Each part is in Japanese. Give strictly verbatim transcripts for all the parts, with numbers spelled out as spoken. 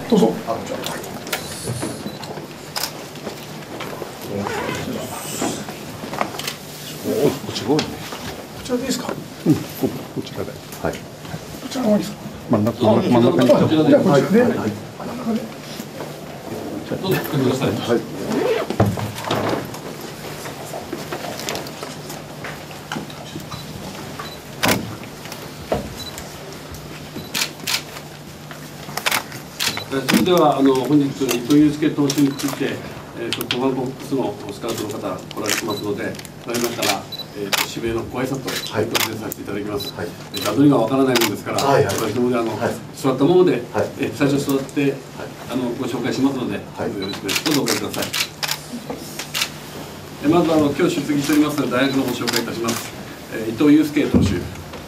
どうぞ。あ、 こっち多いね。 こちらでいいですか。 うん、ここちらで。はい。こちらの方ですか。 真ん中真ん中真ん中に。 じゃあこちらで。真ん中で。 どうぞ作ってください。はい。それではあの本日糸井祐介投手について、えー、と後半ボックスのスカウトの方が来られてますので、来ましたら、えー、と指名のご挨拶ということでさせていただきます。はい、段取りがわからないものですから、はいはい、私どもであの、はい、座ったもので、はい、え最初座って、はい、あのご紹介しますので、はい、よろしくどうぞお借りください。えまずあの今日出席しております大学のご紹介いたします。えー、糸井祐介投手。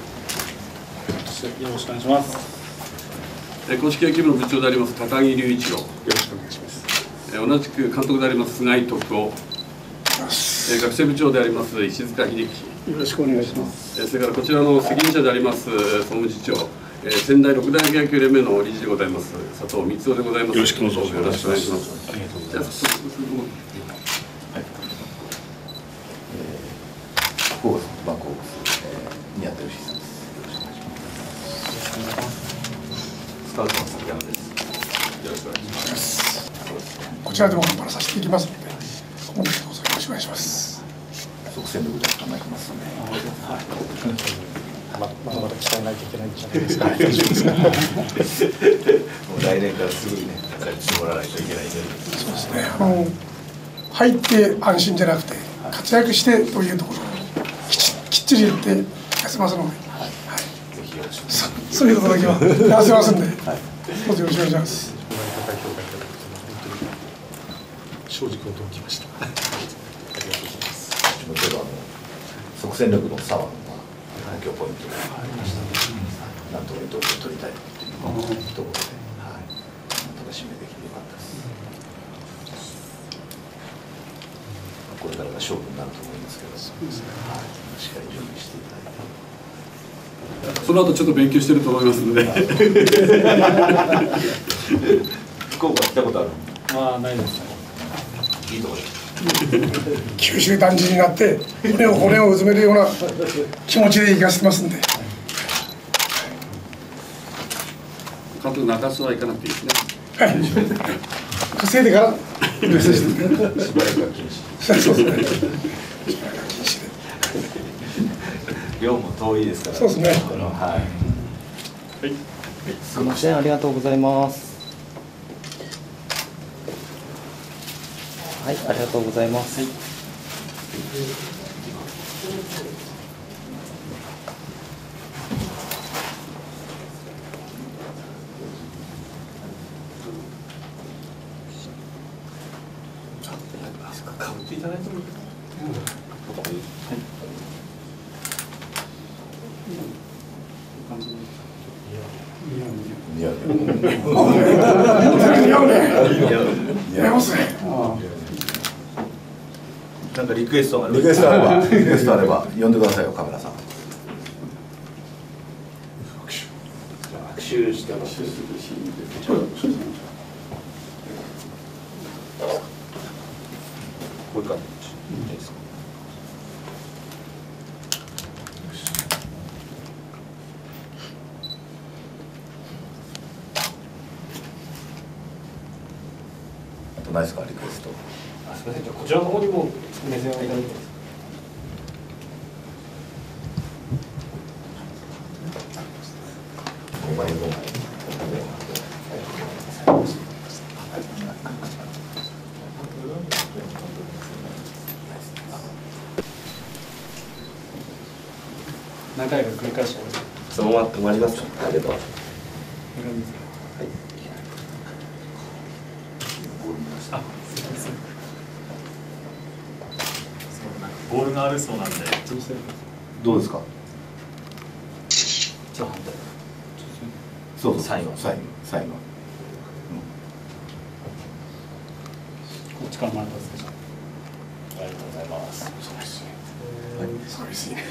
よろしくお願いします。 公式野球部の部長であります高木隆一郎、よろしくお願いします。 同じく監督であります菅井徳夫、学生部長であります石塚秀樹、 よろしくお願いします。 それからこちらの責任者であります総務次長、仙台六大学野球連盟の理事でございます佐藤光雄でございます。 よろしくお願いします。 ありがとうございます。 ホーバスバンコース宮田義さんです。スカウトの崎山です。よろしくお願いします。 こちらでも頑張らさせていきますので、本日どうぞよろしくお願いします。 即戦力で考えてますので。 はい。ままだまだ鍛えないといけないんじゃないですか。 もう来年からすぐにね、活躍してもらわないといけないんで。 そうですね。あの入って安心じゃなくて活躍してというところをきちきっちり言って聞かせますので。はい。 ぜひよろしくお願いします。 そういうことだけはやらせますんで、はい、どうぞよろしくお願いします。 高い評価いただくと本当に正直驚きました。ありがとうございます。 もちろんあの即戦力の差は目標ポイントがありましたので、なんとか伊藤を取りたいというところで、はい、なんとか締めできてよかったです。これからが勝負になると思いますけど、そうですね、はい、しっかり準備していただいて。 その後ちょっと勉強してると思いますので。 福岡来たことある？ まあないですね。 いいところです。 九州男児になって骨を骨をうずめるような気持ちで行かせてますんで。 監督中洲は行かなくていいですね。 はい。稼いでからしばらくは禁止。 そうですね。 量も遠いですから。 そうですね。 はい。 すみません、ありがとうございます。はい、ありがとうございます。はい、 かぶっていただいてもいいですか。 似合う。 似合いますね。 なんかリクエストリクエストあればリクエストあれば呼んでくださいよ、カメラさん。 握手して握手するし。 こういう感じいいですか。あとないですか、リクエスト。 あ、すみません、じゃあこちらの方にも目線をいただいてます。 ごまいごまい。 何回か繰り返してます。 そのまま止まりますか。ありがとう。 ボールがあるそうなんで。 どうですか。 じゃあ反対。 そうそう、最後、最後、最後。 こっちから回りますけど。ありがとうございます。 そうですね。そうですね。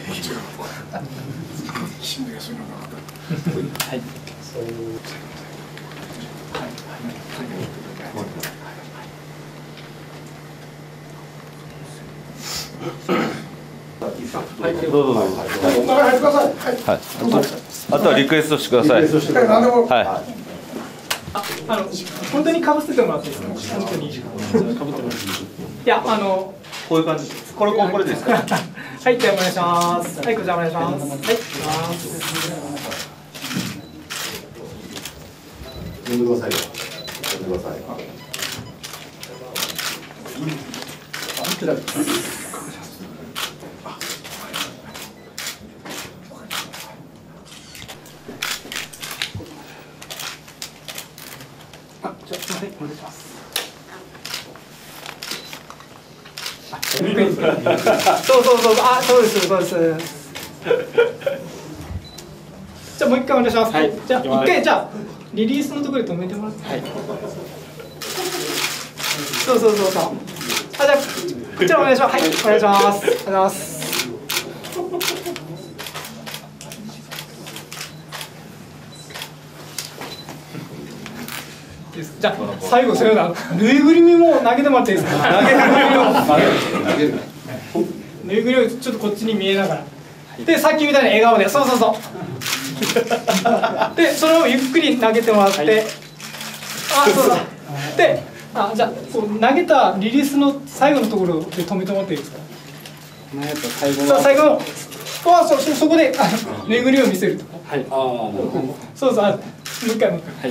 心理がそういうのがなかった。 はい。 はい。 はい、どうぞどうぞ。 ここから入ってください。はい。 はい。あとはリクエストしてください。 はい何でも。 はい。 あの本当にかぶせてもらっていいですか。本当に。いやあのこういう感じです。これこれこれですか。 はい、じゃあお願いします。はい、こちらお願いします。はい、行きます。 呼んでくださいよ。呼んでください。 あ、じゃあすみません、お願いします。そうそうそう、あ、そうです、そうです。じゃあもう一回お願いします。はい、じゃあ一回じゃあリリースのところで止めてもらって。はい。そうそうそうそう。あ、じゃあこちらお願いします。はい、お願いします。ありがとうございます。じゃあ最後そういうのぬいぐるみも投げてもらっていいですか。投げるぬいぐるみをちょっとこっちに見えながら。でさっきみたいに笑顔で、そうそうそう。でそれをゆっくり投げてもらって、はい、あ、そうだ。で、あ、じゃあこう投げたリリースの最後のところで止めてもらっていいですか。最後の。最後の。あ、そそそこであぬいぐるみを見せると。はい。ああ、なるほど。そうそう。あ、もう一回もう一回。はい。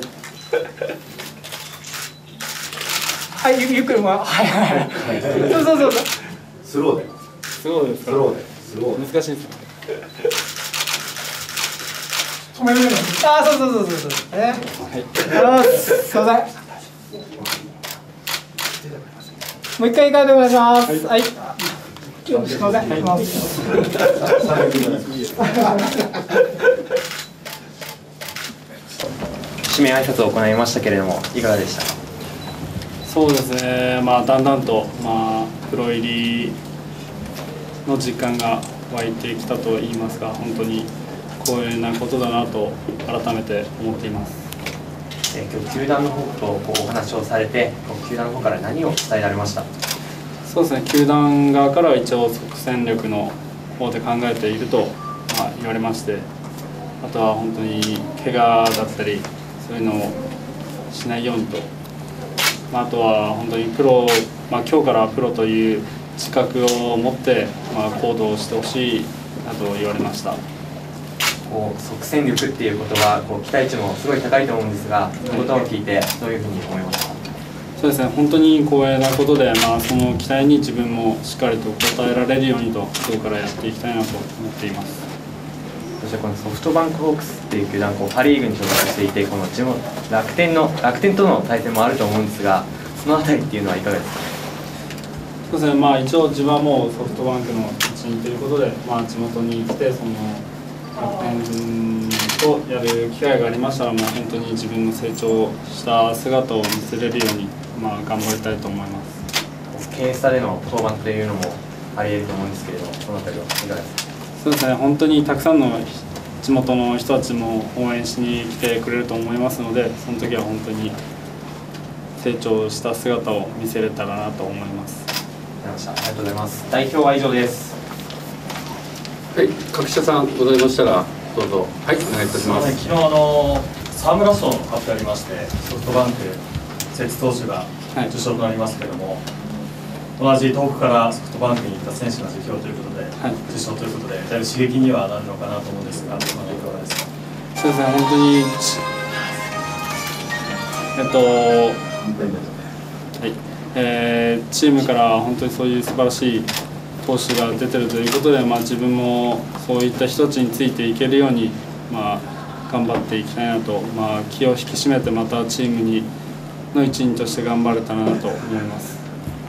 はい、ゆ, ゆっくりもはいはいはい。そうそうそうそう。 スローで。 スローですか。 スローで。スローで。 難しいです。 止めるよ。 ああ、そうそうそうそうそう。え。はい。ああ、すみません。もう一回行かせてお願いします。はい。すみません。はい。 締め挨拶を行いましたけれども、いかがでしたか。 そうですね、まあ、だんだんと、まあ、プロ入りの実感が湧いてきたといいますか、本当に光栄なことだなと改めて思っています。 えー、今日球団の方とこうお話をされて、球団の方から何を伝えられました。 そうですね、球団側からは一応即戦力の方で考えていると、まあ、言われまして、あとは本当に怪我だったりそういうのをしないようにと。あとは本当にプロ、まあ、今日からプロという自覚を持って、まあ、行動してほしいなど言われました。 こう即戦力っていう言葉、こう期待値もすごい高いと思うんですが、言葉を聞いてどういうふうに思いますか。 そうですね、本当に光栄なことで、まあ、その期待に自分もしっかりと応えられるようにと今日からやっていきたいなと思っています。 そしてこのソフトバンクホークスっていう球団、こうパ・リーグに所属していて、この地元楽天の楽天との対戦もあると思うんですが、そのあたりっていうのはいかがですか。 そうですね、まあ、一応自分はもうソフトバンクの一員ということで、まあ、地元に来てその楽天とやる機会がありましたら、もう本当に自分の成長した姿を見せれるように、まあ、頑張りたいと思います。 経営差での登板というのもあり得ると思うんですけれども、そのあたりはいかがですか。 そうですね、本当にたくさんの地元の人たちも応援しに来てくれると思いますので、その時は本当に成長した姿を見せれたらなと思います。 ありがとうございます。代表は以上です。 はい、各社さんございましたらどうぞ。はい、お願いいたします。 昨日あの沢村賞の発表ありまして、ソフトバンク摂津投手が受賞となりますけれども、はい、同じ東北からソフトバンクに行った選手が受賞ということで、はい、受賞ということで、だいぶ刺激にはなるのかなと思うんですが、いかがですか。 そうですね、本当にえっと、はい、えー、チームから本当にそういう素晴らしい投手が出てるということで、まあ、自分もそういった人たちについていけるように、まあ、頑張っていきたいなと、まあ、気を引き締めてまたチームにの一員として頑張れたらなと思います。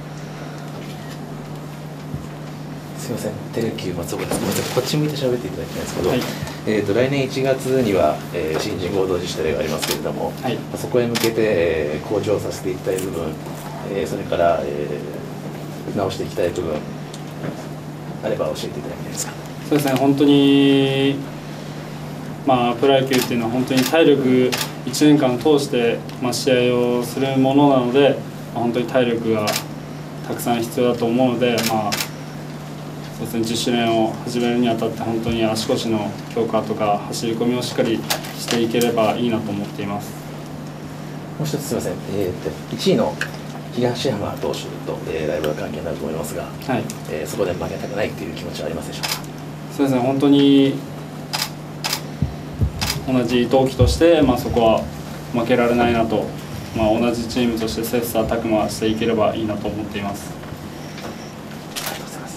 すみません、テレキュー松岡です。ごめんなさい、こっち向いて喋っていただきたいんですけど、はい、えーと来年いちがつには、えー、新人合同自主トレがありますけれども、はい、そこへ向けて、えー、向上させていきたい部分、えー、それから、えー、直していきたい部分あれば教えていただきたいですか。 そうですね、本当に、まあ、プロ野球っていうのは本当に体力いちねんかん通して、まあ、試合をするものなので、まあ、本当に体力がたくさん必要だと思うので、まあそうですね、じゅっしゅうねんを始めるにあたって本当に足腰の強化とか走り込みをしっかりしていければいいなと思っています。 もう一つすみません、えー、といちいの東浜投手と、えー、ライバル関係になると思いますが、はいえー、そこで負けたくないという気持ちはありますでしょうか。 そうですね、本当に同じ同期として、まあ、そこは負けられないなと、まあ、同じチームとして切磋琢磨していければいいなと思っています。 ありがとうございます。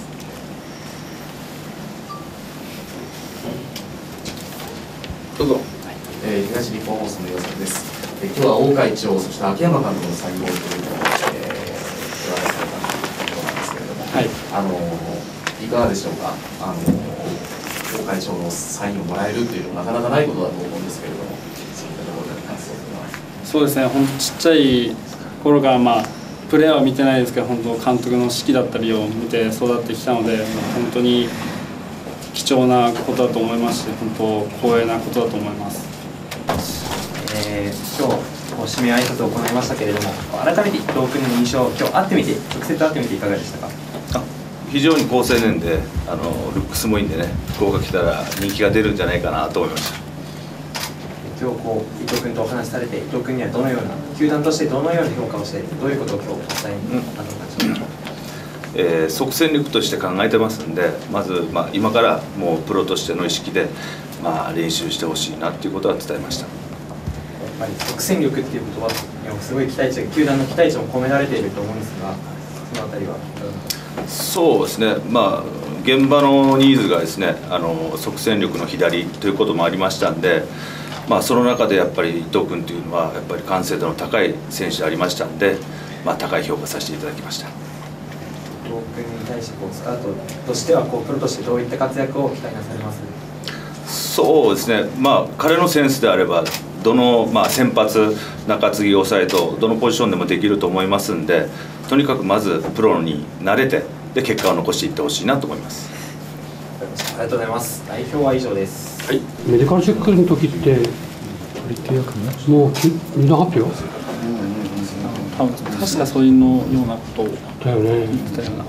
どうぞ、はいえー、東日本放送の岩崎です。えー、今日は大会長、そして秋山監督の採用というのを、えー、ご覧いただいたところなんですけれども、はいあのー、いかがでしょうか。あのー大会長のサインをもらえるというのはなかなかないことだと思うんですけれども、そういったところで感想というのは。 そうですね、本当ちっちゃい頃から、まあ、プレーは見てないですけど、本当監督の指揮だったりを見て育ってきたので、本当に貴重なことだと思いますし、本当光栄なことだと思います。 えー、今日こう指名挨拶を行いましたけれども、改めて伊藤君の印象、今日会ってみて直接会ってみていかがでしたか。 非常に好青年であのルックスもいいんでね、福岡来たら人気が出るんじゃないかなと思いました。 今日こう伊藤君とお話しされて、伊藤君にはどのような球団としてどのような評価をして、どういうことを今日お伝えになったのかしら。 えー、即戦力として考えてますんで、まず、まあ、今からもうプロとしての意識で、まあ、練習してほしいなっていうことは伝えました。 やっぱり即戦力っていう言葉にはすごい期待値、球団の期待値も込められていると思うんですが、そのあたりは。 そうですね、まあ、現場のニーズがですね、あの即戦力の左ということもありましたんで、まあ、その中でやっぱり伊藤君というのはやっぱり完成度の高い選手でありましたんで、まあ、高い評価させていただきました。 伊藤君に対してこうスカウトとしてはこうプロとしてどういった活躍を期待なされます？ そうですね、まあ、彼のセンスであればどの、まあ、先発、中継ぎ、抑えとどのポジションでもできると思いますんで、とにかくまずプロに慣れてで結果を残していってほしいなと思います。 ありがとうございます。代表は以上です。 はい。メディカルチェックの時ってもう入団発表？ 多分確かそういうのようなことをだよね。 言ってたような。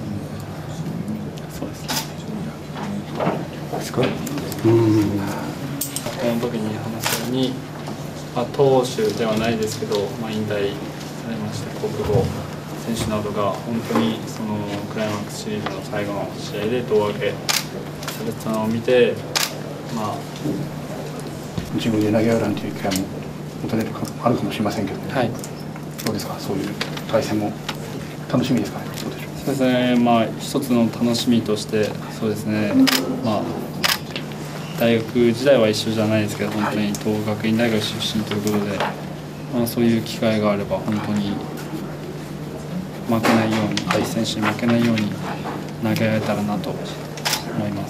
そうですね。 ですか？うん。 この時に話したように、まあ、投手ではないですけど、まあ、引退されまして国母選手などが本当にそのクライマックスシリーズの最後の試合で胴上げされたのを見て、まあ、 自分で投げ合うなんていう機会も持たれるかあるかもしれませんけど、ねはい、どうですか、そういう対戦も楽しみですかね。どうでしょう。 そうですね、まあ、一つの楽しみとしてそうですね、まあ、大学時代は一緒じゃないですけど、本当に東北学院大学出身ということで、まあ、そういう機会があれば本当に負けないように、相手選手に負けないように投げられたらなと思います。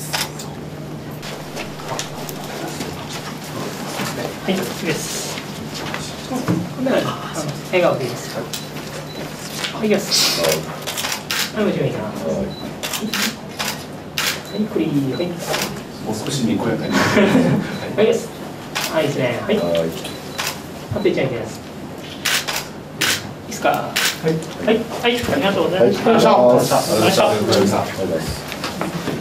はい、次です。笑顔でいいです。はい、いきます。はい、もちろんいいかな。はい、クリー、はい。 もう少しにこやかに。 はい、です。はい、ですね。はい。あといっちゃいけないです。いいですか。はい、はい、はい、ありがとうございました。 ありがとうございました。ありがとうございました。